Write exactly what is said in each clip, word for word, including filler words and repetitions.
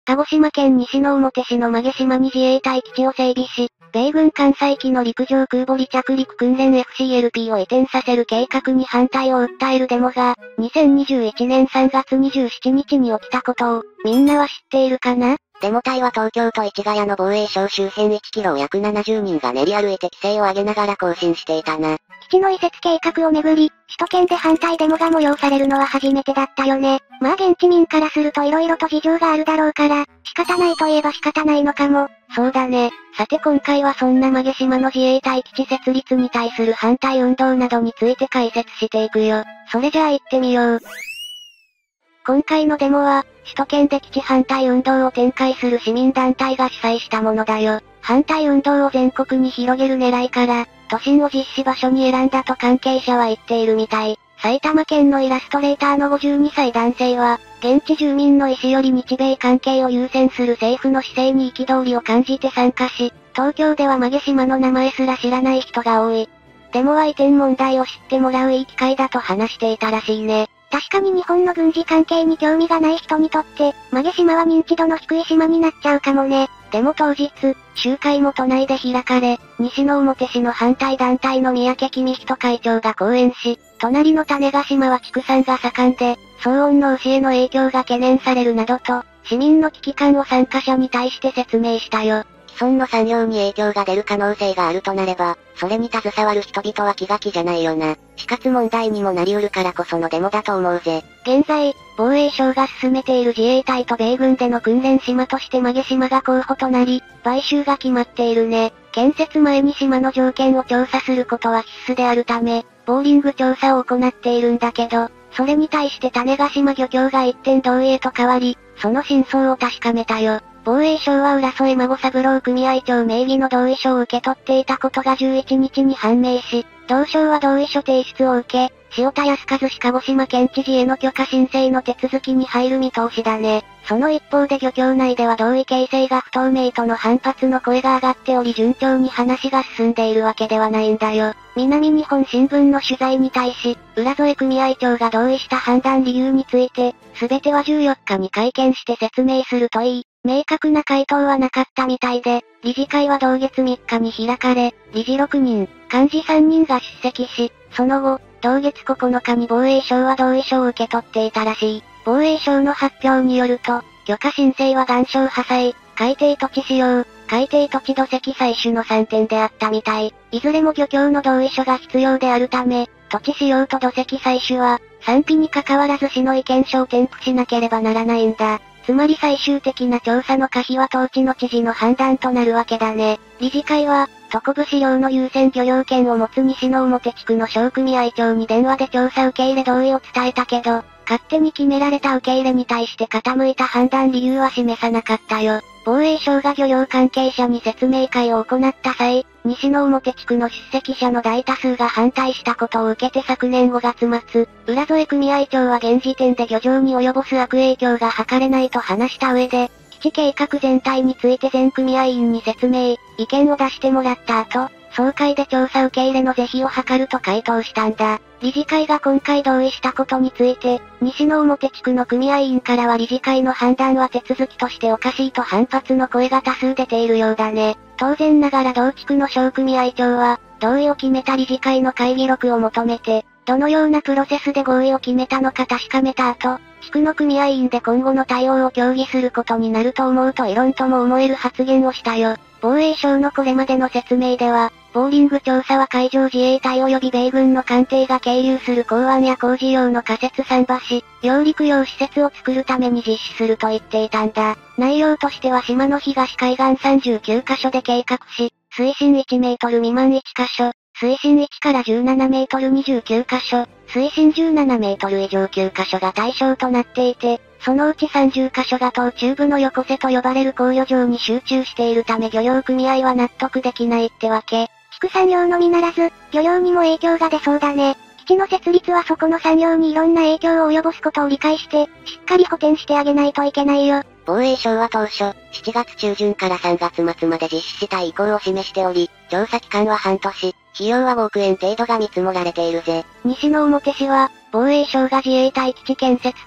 鹿児島県西之表市の曲島に自衛隊基地を整備し、米軍艦載機の陸上空母離着陸訓練 エフシーエルピー を移転させる計画に反対を訴えるデモが、にせんにじゅういちねんさんがつにじゅうしちにちに起きたことを、みんなは知っているかな？ デモ隊は東京都市ヶ谷の防衛省周辺いちキロを約ななじゅうにんが練り歩いて規制を上げながら行進していたな。 基地の移設計画をめぐり、首都圏で反対デモが催されるのは初めてだったよね。まあ現地民からすると色々と事情があるだろうから、仕方ないといえば仕方ないのかも。 そうだね。 さて今回はそんな曲島の自衛隊基地設立に対する反対運動などについて解説していくよ。それじゃあ行ってみよう。今回のデモは、首都圏で基地反対運動を展開する市民団体が主催したものだよ。反対運動を全国に広げる狙いから、都心を実施場所に選んだと関係者は言っているみたい。埼玉県のイラストレーターのごじゅうにさい男性は、現地住民の意思より日米関係を優先する政府の姿勢に憤りを感じて参加し、東京では曲島の名前すら知らない人が多い。デモは移転問題を知ってもらういい機会だと話していたらしいね。確かに日本の軍事関係に興味がない人にとって、曲島は認知度の低い島になっちゃうかもね。デモ当日、集会も都内で開かれ、西之表市の反対団体の三宅公人会長が講演し、隣の種子島は畜産が盛んで、騒音の牛への影響が懸念されるなどと、市民の危機感を参加者に対して説明したよ。 既存の産業に影響が出る可能性があるとなれば、それに携わる人々は気が気じゃないよな。死活問題にもなりうるからこそのデモだと思うぜ。 現在、防衛省が進めている自衛隊と米軍での訓練島として曲島が候補となり、買収が決まっているね。建設前に島の条件を調査することは必須であるため、ボーリング調査を行っているんだけど、それに対して種子島漁協が一点同意へと変わり、その真相を確かめたよ。防衛省は浦添孫三郎組合長名義の同意書を受け取っていたことがじゅういちにちに判明し、同省は同意書提出を受け、塩田康和氏鹿児島県知事への許可申請の手続きに入る見通しだね。その一方で漁協内では同意形成が不透明との反発の声が上がっており順調に話が進んでいるわけではないんだよ。南日本新聞の取材に対し、浦添組合長が同意した判断理由について、すべてはじゅうよっかに会見して説明するといい。明確な回答はなかったみたいで、理事会は同月みっかに開かれ、理事ろくにん、幹事さんにんが出席し、その後、同月ここのかに防衛省は同意書を受け取っていたらしい。防衛省の発表によると、許可申請は岩礁破砕、海底土地使用、海底土地土石採取のさんてんであったみたい。いずれも漁協の同意書が必要であるため、土地使用と土石採取は、賛否に関わらず市の意見書を添付しなければならないんだ。つまり最終的な調査の可否は当地の知事の判断となるわけだね。理事会は、特部資料の優先漁業権を持つ西之表地区の小組合長に電話で調査受け入れ同意を伝えたけど、勝手に決められた受け入れに対して傾いた判断理由は示さなかったよ。防衛省が漁業関係者に説明会を行った際、西之表地区の出席者の大多数が反対したことを受けて昨年ごがつ末、浦添組合長は現時点で漁場に及ぼす悪影響が図れないと話した上で、基地計画全体について全組合員に説明、意見を出してもらった後、総会で調査受け入れの是非を図ると回答したんだ。理事会が今回同意したことについて、西之表地区の組合員からは理事会の判断は手続きとしておかしいと反発の声が多数出ているようだね。当然ながら同地区の小組合長は、同意を決めた理事会の会議録を求めて、どのようなプロセスで合意を決めたのか確かめた後、地区の組合員で今後の対応を協議することになると思うと異論とも思える発言をしたよ。防衛省のこれまでの説明では、ボーリング調査は海上自衛隊及び米軍の艦艇が係留する港湾や工事用の仮設桟橋、揚陸用施設を作るために実施すると言っていたんだ。内容としては島の東海岸さんじゅうきゅうかしょで計画し、水深いちメートル未満いっかしょ、水深いちからじゅうななメートルにじゅうきゅうかしょ、水深じゅうななメートル以上きゅうかしょが対象となっていて、そのうちさんじゅっかしょが島中部の横瀬と呼ばれる考慮場に集中しているため漁業組合は納得できないってわけ。畜産業のみならず、漁業にも影響が出そうだね。基地の設立はそこの産業にいろんな影響を及ぼすことを理解して、しっかり補填してあげないといけないよ。 防衛省は当初、しちがつちゅうじゅんからさんがつ末まで実施したい意向を示しており、調査期間は半年、費用はごおくえん程度が見積もられているぜ。 西之表市は、防衛省が自衛隊基地建設と、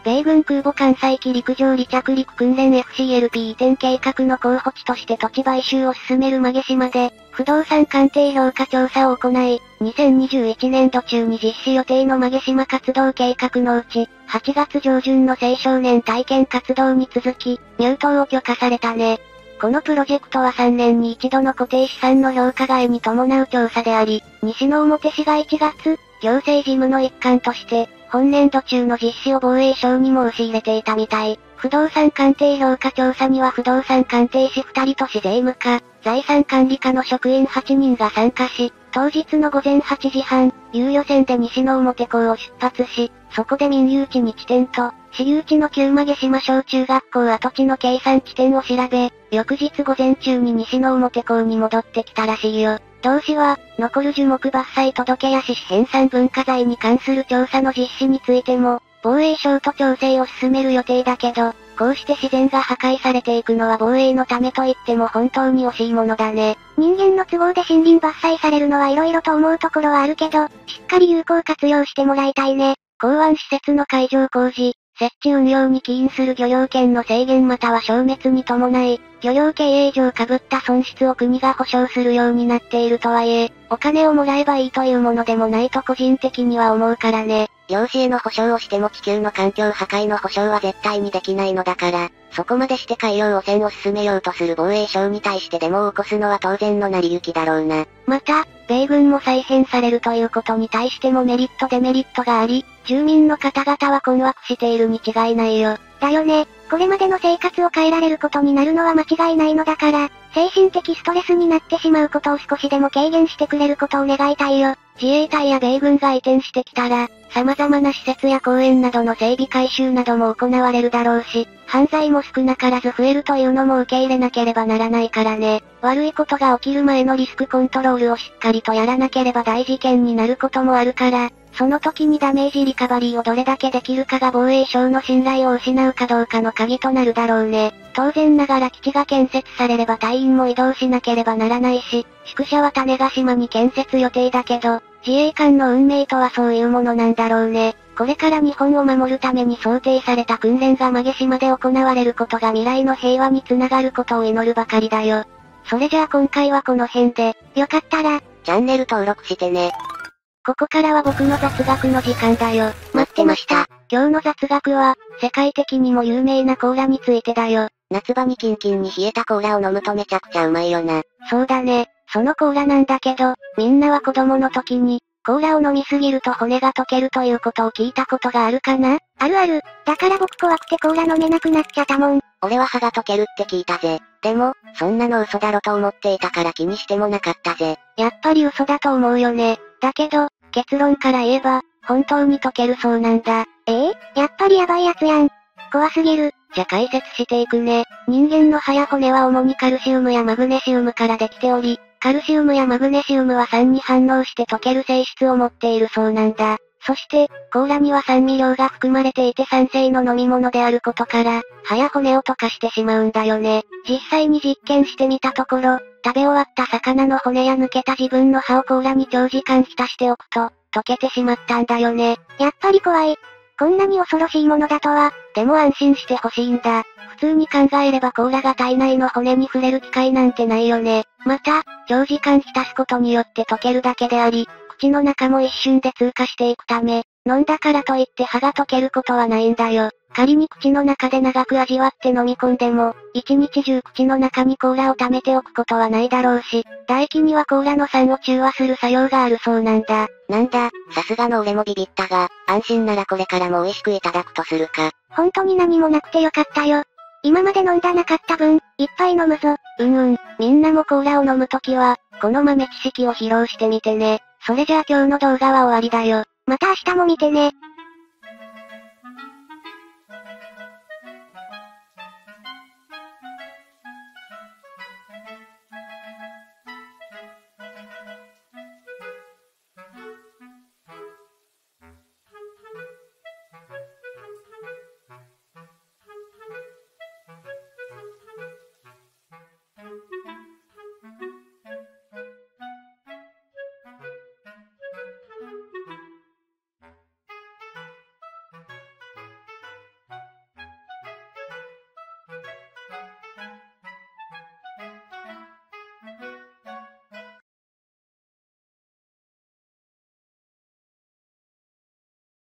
米軍空母艦載機陸上離着陸訓練 エフシーエルピー 移転計画の候補地として土地買収を進める曲島で、不動産鑑定評価調査を行い、にせんにじゅういちねん度中に実施予定の曲島活動計画のうち、はちがつ上旬の青少年体験活動に続き、入島を許可されたね。このプロジェクトはさんねんに一度の固定資産の評価外に伴う調査であり、西之表市がいちがつ、行政事務の一環として、本年度中の実施を防衛省に申し入れていたみたい。不動産鑑定評価調査には不動産鑑定士ふたりと市税務課、財産管理課の職員はちにんが参加し、当日のごぜんはちじはん、猶予線で西之表港を出発し、そこで民有地に地点と、私有地の旧曲島小中学校跡地の計算地点を調べ、翌日午前中に西之表港に戻ってきたらしいよ。同市は、残る樹木伐採届や市編纂文化財に関する調査の実施についても、防衛省と調整を進める予定だけど、こうして自然が破壊されていくのは防衛のためと言っても本当に惜しいものだね。 人間の都合で森林伐採されるのは色々と思うところはあるけど、しっかり有効活用してもらいたいね。 港湾施設の海上工事、設置運用に起因する漁業権の制限または消滅に伴い、漁業経営上被った損失を国が保証するようになっているとはいえ、お金をもらえばいいというものでもないと個人的には思うからね。 漁師への保証をしても地球の環境破壊の保証は絶対にできないのだから、そこまでして海洋汚染を進めようとする防衛省に対してデモを起こすのは当然の成り行きだろうな。 また、米軍も再編されるということに対してもメリットデメリットがあり、住民の方々は困惑しているに違いないよ。 だよね。これまでの生活を変えられることになるのは間違いないのだから、精神的ストレスになってしまうことを少しでも軽減してくれることを願いたいよ。 自衛隊や米軍が移転してきたら、様々な施設や公園などの整備改修なども行われるだろうし、犯罪も少なからず増えるというのも受け入れなければならないからね。悪いことが起きる前のリスクコントロールをしっかりとやらなければ大事件になることもあるから、その時にダメージリカバリーをどれだけできるかが防衛省の信頼を失うかどうかの鍵となるだろうね。当然ながら基地が建設されれば隊員も移動しなければならないし、宿舎は種子島に建設予定だけど、自衛官の運命とはそういうものなんだろうね。これから日本を守るために想定された訓練が曲島で行われることが未来の平和につながることを祈るばかりだよ。それじゃあ今回はこの辺で、 よかったら、 チャンネル登録してね。 ここからは僕の雑学の時間だよ。 待ってました。 今日の雑学は、世界的にも有名なコーラについてだよ。 夏場にキンキンに冷えたコーラを飲むとめちゃくちゃうまいよな。 そうだね。そのコーラなんだけど、みんなは子供の時に、コーラを飲みすぎると骨が溶けるということを聞いたことがあるかな？ あるある。だから僕怖くてコーラ飲めなくなっちゃったもん。 俺は歯が溶けるって聞いたぜ。でも、そんなの嘘だろと思っていたから気にしてもなかったぜ。 やっぱり嘘だと思うよね。だけど、結論から言えば、本当に溶けるそうなんだ。 ええー、やっぱりヤバいやつやん。怖すぎる。 じゃ解説していくね。人間の歯や骨は主にカルシウムやマグネシウムからできており、カルシウムやマグネシウムは酸に反応して溶ける性質を持っているそうなんだ。そして、コーラには酸味料が含まれていて酸性の飲み物であることから、歯や骨を溶かしてしまうんだよね。実際に実験してみたところ、食べ終わった魚の骨や抜けた自分の歯をコーラに長時間浸しておくと、溶けてしまったんだよね。 やっぱり怖い。こんなに恐ろしいものだとは。 でも安心してほしいんだ。普通に考えればコーラが体内の骨に触れる機会なんてないよね。また、長時間浸すことによって溶けるだけであり、口の中も一瞬で通過していくため、飲んだからといって歯が溶けることはないんだよ。仮に口の中で長く味わって飲み込んでも、一日中口の中にコーラを溜めておくことはないだろうし、唾液にはコーラの酸を中和する作用があるそうなんだ。 なんだ、さすがの俺もビビったが、安心ならこれからも美味しくいただくとするか。 本当に何もなくてよかったよ。今まで飲んだなかった分、いっぱい飲むぞ。 うんうん、みんなもコーラを飲むときは、この豆知識を披露してみてね。それじゃあ今日の動画は終わりだよ。 また明日も見てね。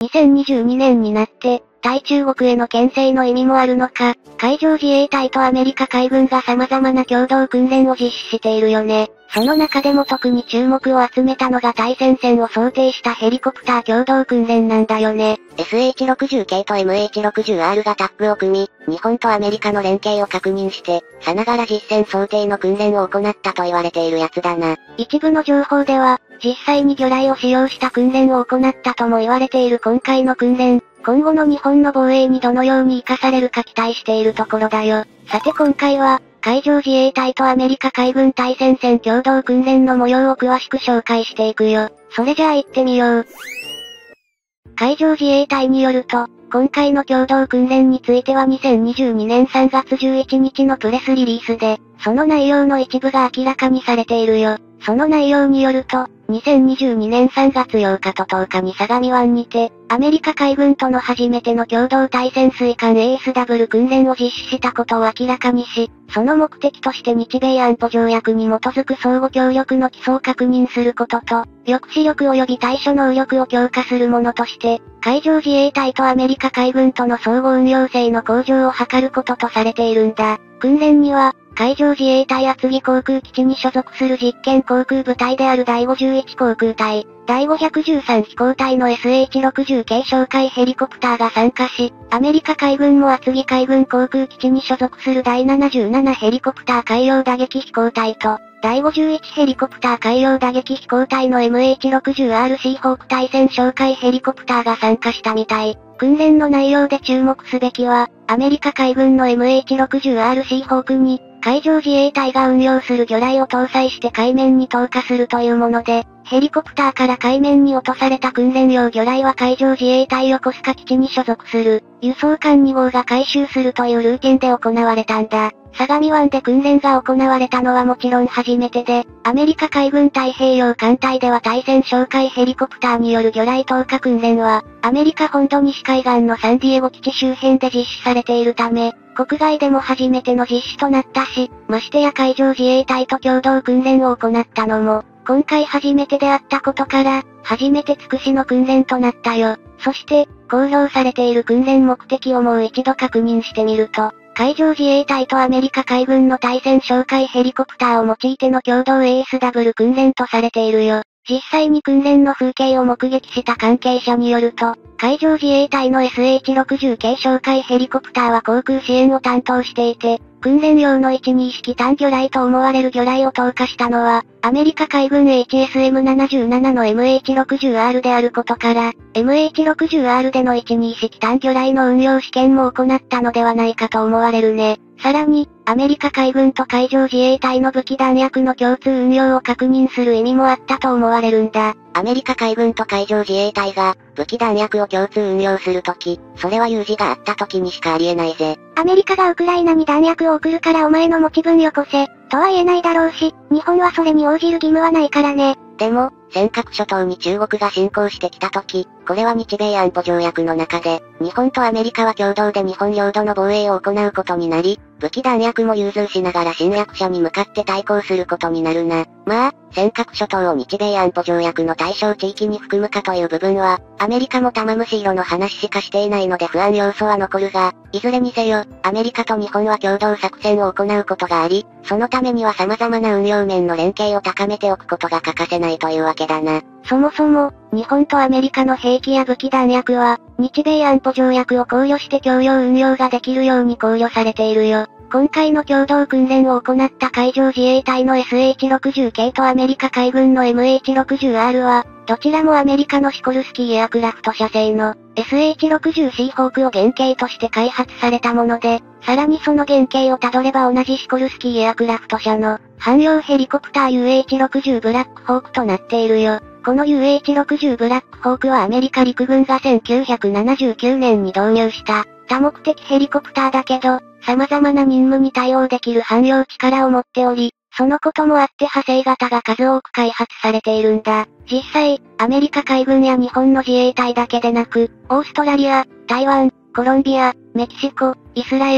にせんにじゅうにねんになって、対中国への牽制の意味もあるのか、海上自衛隊とアメリカ海軍が様々な共同訓練を実施しているよね。その中でも特に注目を集めたのが対戦線を想定したヘリコプター共同訓練なんだよね。 エスエイチろくじゅう 系と エムエイチろくじゅうアール がタッグを組み、日本とアメリカの連携を確認して、さながら実戦想定の訓練を行ったと言われているやつだな。 一部の情報では、実際に魚雷を使用した訓練を行ったとも言われている今回の訓練。今後の日本の防衛にどのように活かされるか期待しているところだよ。さて今回は、海上自衛隊とアメリカ海軍対戦線共同訓練の模様を詳しく紹介していくよ。それじゃあ行ってみよう。海上自衛隊によると、今回の共同訓練についてはにせんにじゅうにねんさんがつじゅういちにちのプレスリリースで、その内容の一部が明らかにされているよ。その内容によると、にせんにじゅうにねんさんがつようかととおかに相模湾にて、アメリカ海軍との初めての共同対潜水艦 エーエスダブリュー 訓練を実施したことを明らかにし、その目的として日米安保条約に基づく相互協力の基礎を確認することと、抑止力及び対処能力を強化するものとして、海上自衛隊とアメリカ海軍との相互運用性の向上を図ることとされているんだ。訓練には、海上自衛隊厚木航空基地に所属する実験航空部隊であるだいごじゅういち航空隊、だいごひゃくじゅうさん飛行隊の エスエイチろくじゅう 系哨戒ヘリコプターが参加し、アメリカ海軍も厚木海軍航空基地に所属するだいななじゅうななヘリコプター海洋打撃飛行隊と、だいごじゅういちヘリコプター海洋打撃飛行隊の エムエイチろくじゅうアールシー ホーク対戦哨戒ヘリコプターが参加したみたい。訓練の内容で注目すべきは、アメリカ海軍の エムエイチろくじゅうアールシー ホークに、海上自衛隊が運用する魚雷を搭載して海面に投下するというもので、ヘリコプターから海面に落とされた訓練用魚雷は海上自衛隊横須賀基地に所属する、輸送艦にごうが回収するというルーティンで行われたんだ。相模湾で訓練が行われたのはもちろん初めてで、アメリカ海軍太平洋艦隊では対戦哨戒ヘリコプターによる魚雷投下訓練は、アメリカ本土西海岸のサンディエゴ基地周辺で実施されているため、国外でも初めての実施となったし、ましてや海上自衛隊と共同訓練を行ったのも、今回初めてであったことから、初めて尽くしの訓練となったよ。そして、公表されている訓練目的をもう一度確認してみると、海上自衛隊とアメリカ海軍の対戦哨戒ヘリコプターを用いての共同 エーエスダブリュー 訓練とされているよ。実際に訓練の風景を目撃した関係者によると、海上自衛隊の エスエイチろくじゅう 系哨戒ヘリコプターは航空支援を担当していて、訓練用のいちに式単魚雷と思われる魚雷を投下したのは、アメリカ海軍 エイチエスエムななじゅうなな の エムエイチろくじゅうアール であることから、エムエイチろくじゅうアール でのいちに式単魚雷の運用試験も行ったのではないかと思われるね。さらに、アメリカ海軍と海上自衛隊の武器弾薬の共通運用を確認する意味もあったと思われるんだ。 アメリカ海軍と海上自衛隊が、武器弾薬を共通運用するとき、それは有事があったときにしかありえないぜ。 アメリカがウクライナに弾薬を送るからお前の持ち分よこせ、とは言えないだろうし、日本はそれに応じる義務はないからね。 でも、尖閣諸島に中国が侵攻してきたとき、これは日米安保条約の中で、日本とアメリカは共同で日本領土の防衛を行うことになり、武器弾薬も融通しながら侵略者に向かって対抗することになるな。まあ、尖閣諸島を日米安保条約の対象地域に含むかという部分は、アメリカも玉虫色の話しかしていないので不安要素は残るが、いずれにせよ、アメリカと日本は共同作戦を行うことがあり、そのためには様々な運用面の連携を高めておくことが欠かせないというわけだな。 そもそも、日本とアメリカの兵器や武器弾薬は、日米安保条約を考慮して共用運用ができるように考慮されているよ。今回の共同訓練を行った海上自衛隊の エスエイチろくじゅう 系とアメリカ海軍の エムエイチろくじゅうアール は、どちらもアメリカのシコルスキーエアクラフト社製の エスエイチろくじゅうシー ホークを原型として開発されたもので、さらにその原型をたどれば同じシコルスキーエアクラフト社の汎用ヘリコプター ユーエイチろくじゅう ブラックホークとなっているよ。この ユーエイチろくじゅう ブラックホークはアメリカ陸軍がせんきゅうひゃくななじゅうきゅうねんに導入した多目的ヘリコプターだけど、様々な任務に対応できる汎用力を持っており、そのこともあって派生型が数多く開発されているんだ。実際、アメリカ海軍や日本の自衛隊だけでなく、オーストラリア、台湾、コロンビア、メキシコ、イスラエル、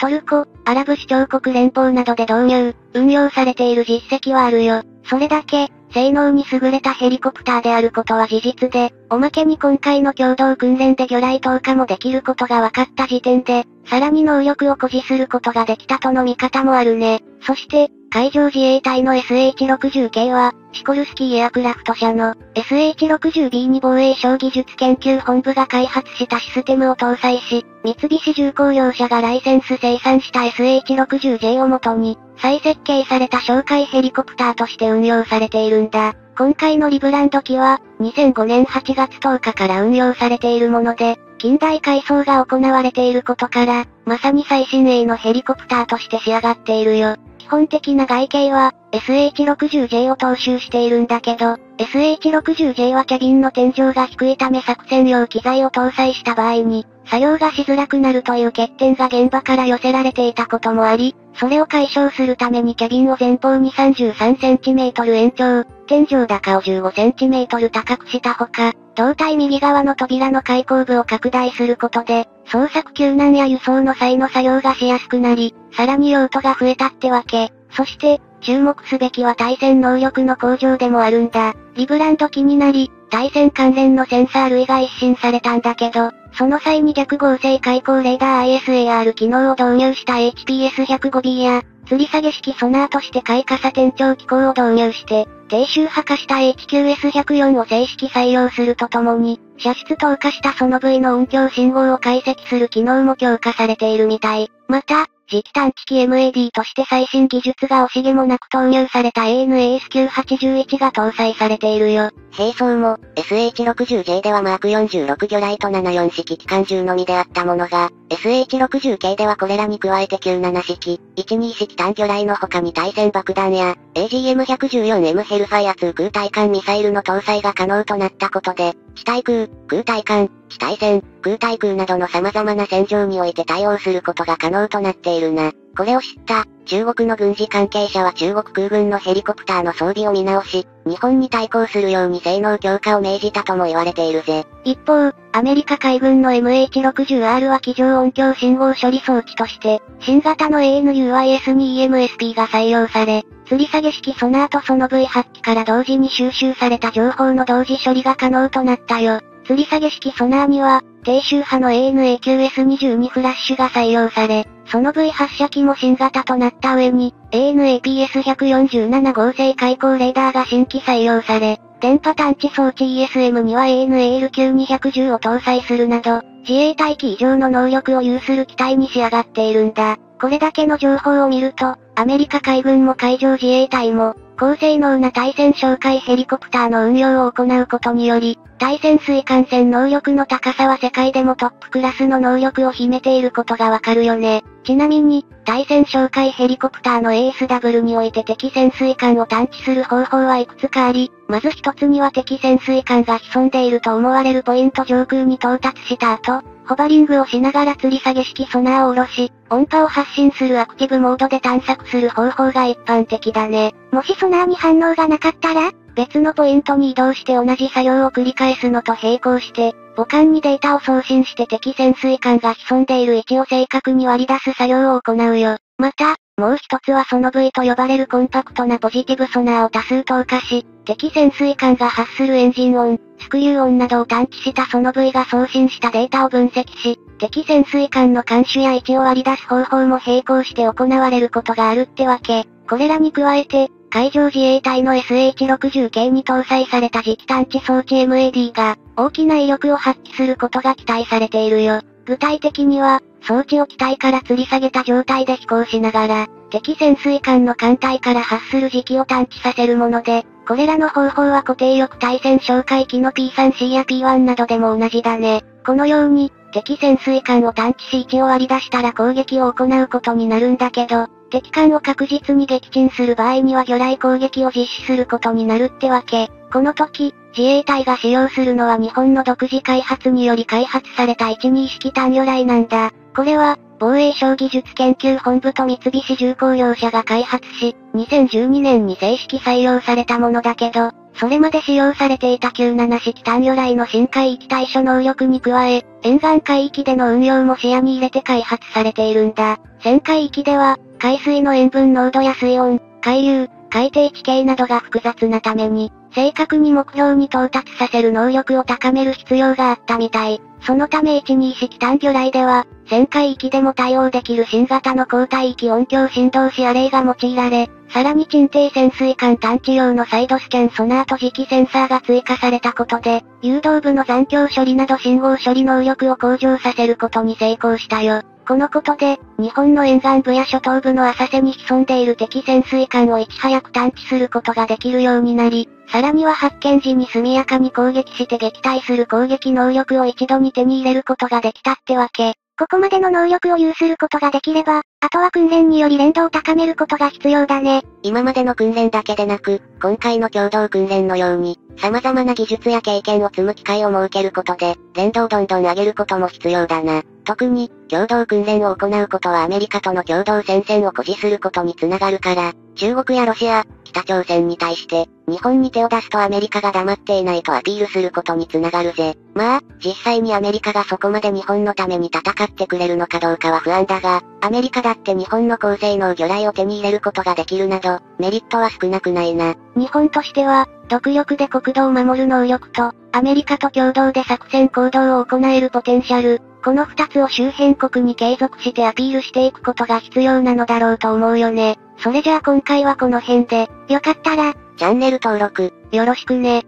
トルコ、アラブ首長国連邦などで導入、運用されている実績はあるよ。それだけ、性能に優れたヘリコプターであることは事実で、おまけに今回の共同訓練で魚雷投下もできることが分かった時点で、さらに能力を誇示することができたとの見方もあるね。そして、海上自衛隊の エスエイチろくじゅう 系は、シコルスキーエアクラフト社の エスエイチろくじゅうビー に防衛省技術研究本部が開発したシステムを搭載し、三菱重工業者がライセンス生産した エスエイチろくじゅうジェイ をもとに、再設計された哨戒ヘリコプターとして運用されているんだ。今回のリブランド機は、にせんごねんはちがつとおかから運用されているもので、近代改装が行われていることから、まさに最新鋭のヘリコプターとして仕上がっているよ。基本的な外形は、エスエイチろくじゅうジェイ を踏襲しているんだけど、エスエイチろくじゅうジェイ はキャビンの天井が低いため作戦用機材を搭載した場合に、作業がしづらくなるという欠点が現場から寄せられていたこともあり、それを解消するためにキャビンを前方に さんじゅうさんセンチメートル 延長、天井高を じゅうごセンチメートル 高くしたほか、胴体右側の扉の開口部を拡大することで、捜索救難や輸送の際の作業がしやすくなり、さらに用途が増えたってわけ。そして、注目すべきは対戦能力の向上でもあるんだ。リブランド機になり、対戦関連のセンサー類が一新されたんだけど、その際に逆合成開口レーダー アイエスエーアール 機能を導入した エイチピーエスひゃくごビー や、吊り下げ式ソナーとして開花点調機構を導入して、低周波化した エイチキューエスひゃくよん を正式採用するとともに、射出投下したその部位の音響信号を解析する機能も強化されているみたい。また、磁気探知機 エムエーディー として最新技術が惜しげもなく投入された エーエヌエーエスきゅうはちいちが搭載されているよ。 兵装も、エスエイチろくじゅうジェイ ではマークよんじゅうろく魚雷とななじゅうよん式機関銃のみであったものが、エスエイチろくじゅう 系ではこれらに加えてきゅうじゅうなな式、じゅうに式単魚雷の他に対戦爆弾や、エージーエムひゃくじゅうよんエム ヘルファイアツー空対艦ミサイルの搭載が可能となったことで、地対空、空対艦、地対戦、空対空などの様々な戦場において対応することが可能となっているな。これを知った、中国の軍事関係者は中国空軍のヘリコプターの装備を見直し、日本に対抗するように性能強化を命じたとも言われているぜ。 一方、アメリカ海軍の エムエイチろくじゅうアール は机上音響信号処理装置として、新型の エーエヌユーアイエスにイーエムエスピー が採用され、吊り下げ式ソナーとその ブイはち 機から同時に収集された情報の同時処理が可能となったよ。吊り下げ式ソナーには、低周波の エーエヌエーキューエスにじゅうに フラッシュが採用され、その ブイ 発射機も新型となった上に、エーエヌエーピーエスひゃくよんじゅうなな 合成開口レーダーが新規採用され、電波探知装置 イーエスエム には エーエヌエーエルきゅうにひゃくじゅう を搭載するなど、自衛隊機以上の能力を有する機体に仕上がっているんだ。これだけの情報を見ると、アメリカ海軍も海上自衛隊も、高性能な対戦哨戒ヘリコプターの運用を行うことにより、対潜水艦船能力の高さは世界でもトップクラスの能力を秘めていることがわかるよね。ちなみに、対戦哨戒ヘリコプターの エーエスダブリュー において敵潜水艦を探知する方法はいくつかあり、まず一つには敵潜水艦が潜んでいると思われるポイント上空に到達した後、ホバリングをしながら吊り下げ式ソナーを下ろし、音波を発信するアクティブモードで探索する方法が一般的だね。 もしソナーに反応がなかったら、 別のポイントに移動して同じ作業を繰り返すのと並行して、母艦にデータを送信して敵潜水艦が潜んでいる位置を正確に割り出す作業を行うよ。また、もう一つはその ブイ と呼ばれるコンパクトなポジティブソナーを多数投下し、敵潜水艦が発するエンジン音、スクリュー音などを探知したその ブイ が送信したデータを分析し、敵潜水艦の監視や位置を割り出す方法も並行して行われることがあるってわけ。これらに加えて、海上自衛隊の エスエイチろくじゅう 系に搭載された磁気探知装置 エムエーディー が、大きな威力を発揮することが期待されているよ。具体的には、装置を機体から吊り下げた状態で飛行しながら、敵潜水艦の艦隊から発する磁気を探知させるもので、これらの方法は固定翼対戦哨戒機の ピースリー や ピーワン などでも同じだね。このように、敵潜水艦を探知し位置を割り出したら攻撃を行うことになるんだけど、敵艦を確実に撃沈する場合には魚雷攻撃を実施することになるってわけ。この時、自衛隊が使用するのは日本の独自開発により開発されたじゅうに式単魚雷なんだ。これは、防衛省技術研究本部と三菱重工業者が開発し、にせんじゅうにねんに正式採用されたものだけど、それまで使用されていたきゅうじゅうなな式単魚雷の深海域対処能力に加え、 沿岸海域での運用も視野に入れて開発されているんだ。浅海域では、海水の塩分濃度や水温、海流、海底地形などが複雑なために、正確に目標に到達させる能力を高める必要があったみたい。そのためいちに式単魚雷では、浅海域でも対応できる新型の高帯域音響振動子アレイが用いられ、さらに沈底潜水艦探知用のサイドスキャンソナーと磁気センサーが追加されたことで、誘導部の残響処理など信号処理能力を向上させることに成功したよ。このことで、日本の沿岸部や諸島部の浅瀬に潜んでいる敵潜水艦をいち早く探知することができるようになり、さらには発見時に速やかに攻撃して撃退する攻撃能力を一度に手に入れることができたってわけ。 ここまでの能力を有することができれば、あとは訓練により連動を高めることが必要だね。 今までの訓練だけでなく、今回の共同訓練のように、様々な技術や経験を積む機会を設けることで、連動をどんどん上げることも必要だな。特に、共同訓練を行うことはアメリカとの共同戦線を誇示することにつながるから、中国やロシア、北朝鮮に対して、日本に手を出すとアメリカが黙っていないとアピールすることにつながるぜ。まあ、実際にアメリカがそこまで日本のために戦ってくれるのかどうかは不安だが、アメリカだって日本の高性能魚雷を手に入れることができるなど、メリットは少なくないな。 日本としては、独力で国土を守る能力と、アメリカと共同で作戦行動を行えるポテンシャル、この二つを周辺国に継続してアピールしていくことが必要なのだろうと思うよね。それじゃあ今回はこの辺で、 よかったら、 チャンネル登録、 よろしくね。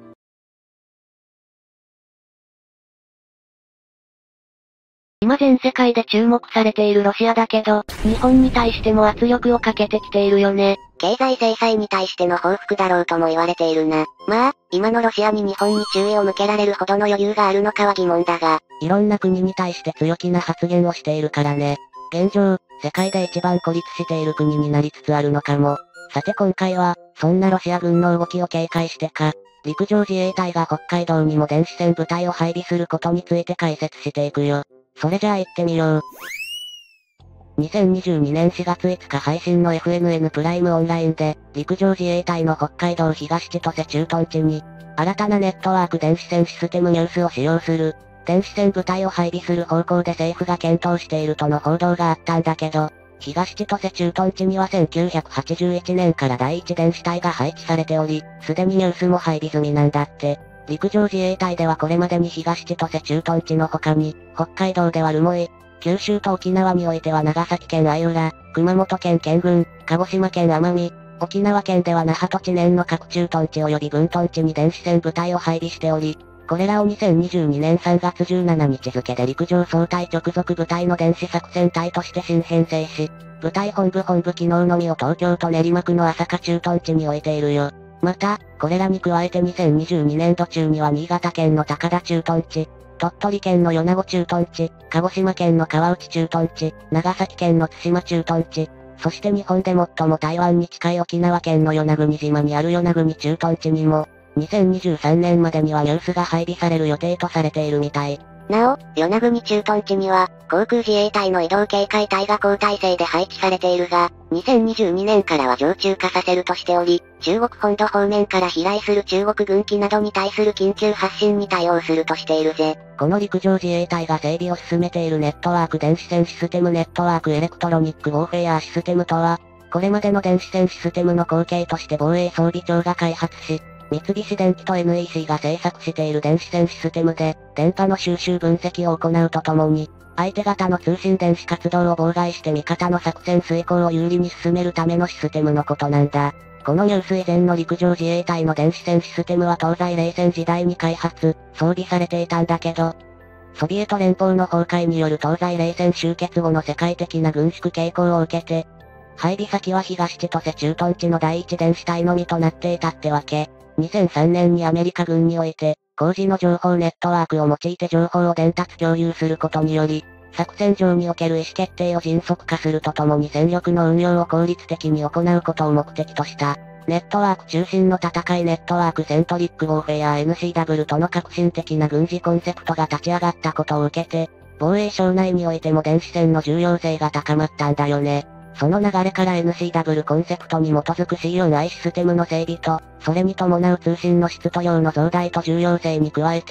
今全世界で注目されているロシアだけど、日本に対しても圧力をかけてきているよね。 経済制裁に対しての報復だろうとも言われているな。まあ、今のロシアに日本に注意を向けられるほどの余裕があるのかは疑問だが、 いろんな国に対して強気な発言をしているからね。現状、世界で一番孤立している国になりつつあるのかも。さて今回は、そんなロシア軍の動きを警戒してか、陸上自衛隊が北海道にも電子戦部隊を配備することについて解説していくよ。それじゃあ行ってみよう。にせんにじゅうにねんしがついつか配信の エフエヌエヌ プライムオンラインで、陸上自衛隊の北海道東千歳駐屯地に、新たなネットワーク電子戦システムニュースを使用する、電子戦部隊を配備する方向で政府が検討しているとの報道があったんだけど、東千歳駐屯地にはせんきゅうひゃくはちじゅういちねんから第一電子隊が配置されており、すでにニュースも配備済みなんだって。陸上自衛隊ではこれまでに東千歳駐屯地の他に、北海道では留萌、九州と沖縄においては長崎県相浦、熊本県県軍、鹿児島県奄美、沖縄県では那覇と知念の各駐屯地及び分屯地に電子戦部隊を配備しており、これらをにせんにじゅうにねんさんがつじゅうしちにち付で陸上総隊直属部隊の電子作戦隊として新編成し、部隊本部本部機能のみを東京都練馬区の朝霞駐屯地に置いているよ。また、これらに加えてにせんにじゅうにねんど中には新潟県の高田駐屯地、鳥取県の米子駐屯地、鹿児島県の川内駐屯地、長崎県の対馬駐屯地、そして日本で最も台湾に近い沖縄県の与那国島にある与那国駐屯地にも、にせんにじゅうさんねんまでにはニュースが配備される予定とされているみたい。 なお、与那国駐屯地には、航空自衛隊の移動警戒隊が交代制で配置されているが、にせんにじゅうにねんからは常駐化させるとしており、中国本土方面から飛来する中国軍機などに対する緊急発進に対応するとしているぜ。 この陸上自衛隊が整備を進めているネットワーク電子戦システムネットワークエレクトロニックウォーフェアシステムとは、これまでの電子戦システムの後継として防衛装備庁が開発し、三菱電機と エヌイーシー が製作している電子戦システムで、電波の収集分析を行うとともに、相手方の通信電子活動を妨害して味方の作戦遂行を有利に進めるためのシステムのことなんだ。このニュース以前の陸上自衛隊の電子戦システムは東西冷戦時代に開発、装備されていたんだけど、ソビエト連邦の崩壊による東西冷戦終結後の世界的な軍縮傾向を受けて、配備先は東千歳駐屯地の第一電子隊のみとなっていたってわけ。にせんさんねんにアメリカ軍において、工事の情報ネットワークを用いて情報を伝達共有することにより、作戦上における意思決定を迅速化するとともに戦力の運用を効率的に行うことを目的とした。ネットワーク中心の戦いネットワークセントリックウォーフェア エヌシーダブリュー との革新的な軍事コンセプトが立ち上がったことを受けて、防衛省内においても電子戦の重要性が高まったんだよね。その流れから エヌシーダブリュー コンセプトに基づく シーフォーアイ システムの整備と、それに伴う通信の質と量の増大と重要性に加えて、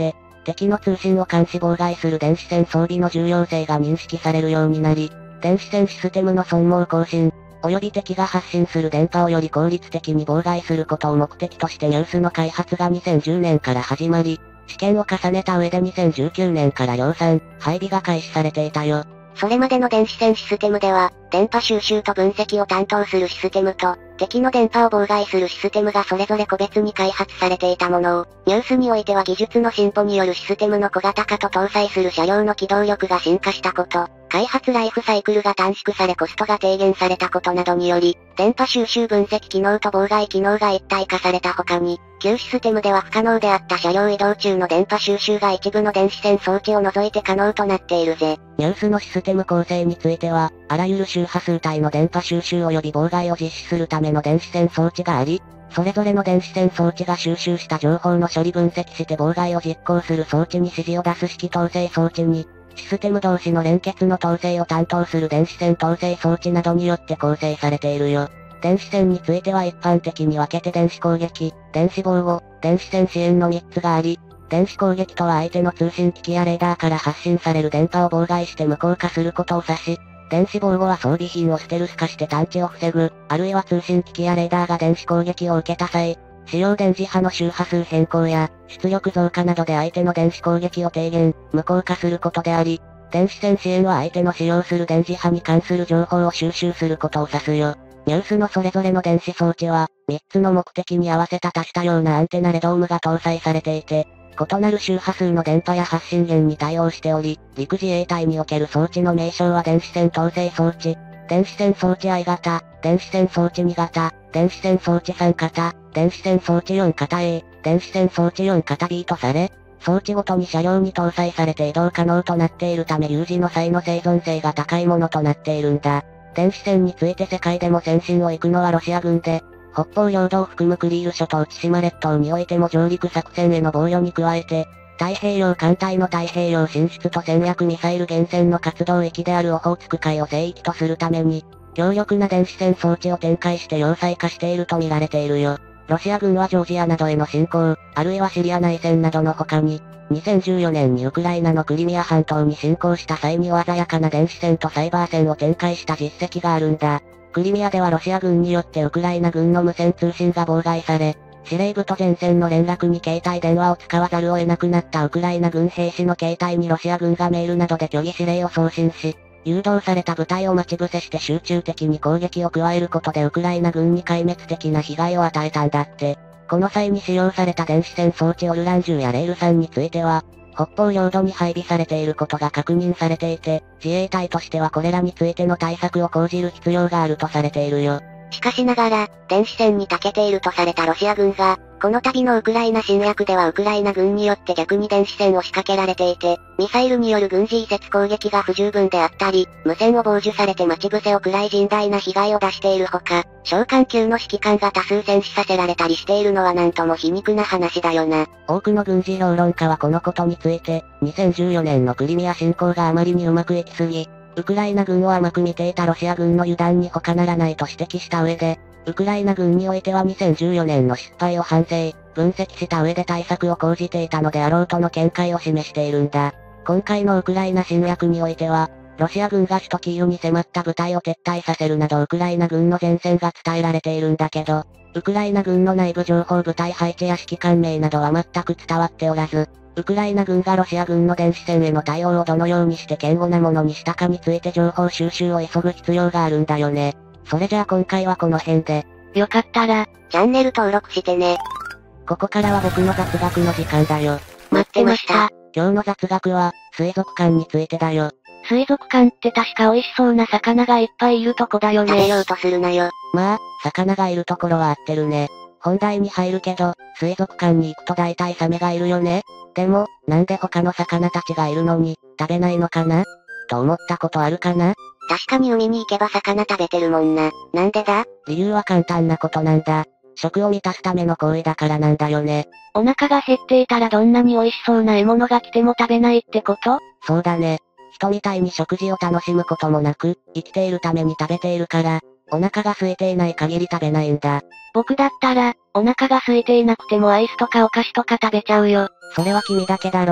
敵の通信を監視妨害する電子戦装備の重要性が認識されるようになり、電子戦システムの損耗更新、及び敵が発信する電波をより効率的に妨害することを目的としてニュースの開発がにせんじゅうねんから始まり、試験を重ねた上でにせんじゅうきゅうねんから量産、配備が開始されていたよ。 それまでの電子戦システムでは、電波収集と分析を担当するシステムと、敵の電波を妨害するシステムがそれぞれ個別に開発されていたものを、ニュースにおいては技術の進歩によるシステムの小型化と搭載する車両の機動力が進化したこと、開発ライフサイクルが短縮されコストが低減されたことなどにより、電波収集分析機能と妨害機能が一体化された他に、旧システムでは不可能であった車両移動中の電波収集が一部の電子戦装置を除いて可能となっているぜ。 ニュースのシステム構成については、あらゆる周波数帯の電波収集及び妨害を実施するための電子戦装置があり、それぞれの電子戦装置が収集した情報の処理分析して妨害を実行する装置に指示を出す式統制装置に、システム同士の連結の統制を担当する電子戦統制装置などによって構成されているよ。電子戦については一般的に分けて電子攻撃、電子防護、電子戦支援のみっつがあり、電子攻撃とは相手の通信機器やレーダーから発信される電波を妨害して無効化することを指し、電子防護は装備品をステルス化して探知を防ぐ、あるいは通信機器やレーダーが電子攻撃を受けた際、使用電磁波の周波数変更や、出力増加などで相手の電子攻撃を低減、無効化することであり、電子戦支援は相手の使用する電磁波に関する情報を収集することを指すよ。ニュースのそれぞれの電子装置は、みっつの目的に合わせた多種多様なアンテナレドームが搭載されていて、異なる周波数の電波や発信源に対応しており、陸自衛隊における装置の名称は電子戦統制装置、電子戦装置 I 型、電子戦装置に型、電子戦装置さん型、電子戦装置よん型 A、電子戦装置よん型 B とされ、装置ごとに車両に搭載されて移動可能となっているため有事の際の生存性が高いものとなっているんだ。電子戦について世界でも先進を行くのはロシア軍で、北方領土を含むクリール諸島千島列島においても上陸作戦への防御に加えて、太平洋艦隊の太平洋進出と戦略ミサイル原潜の活動域であるオホーツク海を聖域とするために、強力な電子戦装置を展開して要塞化していると見られているよ。ロシア軍はジョージアなどへの侵攻、あるいはシリア内戦などの他に、にせんじゅうよねんにウクライナのクリミア半島に侵攻した際に鮮やかな電子戦とサイバー戦を展開した実績があるんだ。クリミアではロシア軍によってウクライナ軍の無線通信が妨害され、司令部と前線の連絡に携帯電話を使わざるを得なくなったウクライナ軍兵士の携帯にロシア軍がメールなどで虚偽指令を送信し、誘導された部隊を待ち伏せして集中的に攻撃を加えることでウクライナ軍に壊滅的な被害を与えたんだって。この際に使用された電子戦装置オルランじゅうやレールさんについては、北方領土に配備されていることが確認されていて、自衛隊としてはこれらについての対策を講じる必要があるとされているよ。 しかしながら、電子戦に長けているとされたロシア軍が、この度のウクライナ侵略ではウクライナ軍によって逆に電子戦を仕掛けられていて、ミサイルによる軍事移設攻撃が不十分であったり、無線を傍受されて待ち伏せを食らい甚大な被害を出しているほか、召喚級の指揮官が多数戦死させられたりしているのはなんとも皮肉な話だよな。 多くの軍事評論家はこのことについて、にせんじゅうよねんのクリミア侵攻があまりにうまくいきすぎ、ウクライナ軍を甘く見ていたロシア軍の油断に他ならないと指摘した上で、ウクライナ軍においてはにせんじゅうよねんの失敗を反省、分析した上で対策を講じていたのであろうとの見解を示しているんだ。今回のウクライナ侵略においては、ロシア軍が首都キーウに迫った部隊を撤退させるなどウクライナ軍の前線が伝えられているんだけど、ウクライナ軍の内部情報部隊配置や指揮官名などは全く伝わっておらず、ウクライナ軍がロシア軍の電子戦への対応をどのようにして堅固なものにしたかについて情報収集を急ぐ必要があるんだよね。それじゃあ今回はこの辺で。 よかったら、チャンネル登録してね。 ここからは僕の雑学の時間だよ。 待ってました。 今日の雑学は、水族館についてだよ。 水族館って確か美味しそうな魚がいっぱいいるとこだよね。 食べようとするなよ。 まあ、魚がいるところは合ってるね。本題に入るけど、水族館に行くと大体サメがいるよね。でも、なんで他の魚たちがいるのに、食べないのかなと思ったことあるかな？ 確かに海に行けば魚食べてるもんな。なんでだ？ 理由は簡単なことなんだ。食を満たすための行為だからなんだよね。 お腹が減っていたらどんなに美味しそうな獲物が来ても食べないってこと？ そうだね。人みたいに食事を楽しむこともなく、生きているために食べているから、お腹が空いていない限り食べないんだ。 僕だったら、お腹が空いていなくてもアイスとかお菓子とか食べちゃうよ。 それは君だけだろ。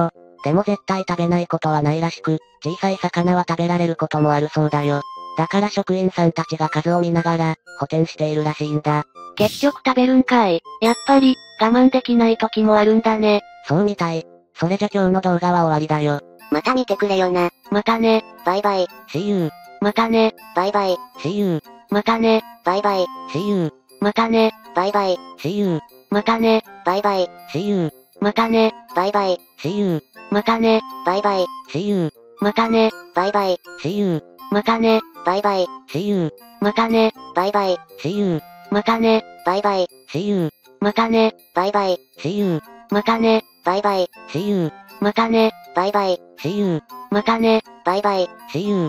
でも絶対食べないことはないらしく、小さい魚は食べられることもあるそうだよ。だから職員さんたちが数を見ながら、補填しているらしいんだ。 結局食べるんかい。やっぱり、我慢できない時もあるんだね。 そうみたい。それじゃ今日の動画は終わりだよ。 また見てくれよな。 またね。 バイバイ。 See you. またね。 バイバイ。 See you. またね。 バイバイ。 See you. またね。 バイバイ。 See you. またね。 バイバイ。 See you. またね。 バイバイ。 See you. またね。 バイバイ。 See you. またね。 バイバイ。 See you. またね。 バイバイ。 See you. またね。 バイバイ。 See you. またね。 バイバイ。 See you. またね。 バイバイ。 See you. またね。 バイバイ。 See you. またね。 バイバイ。 See you. またね。 バイバイ。 See you.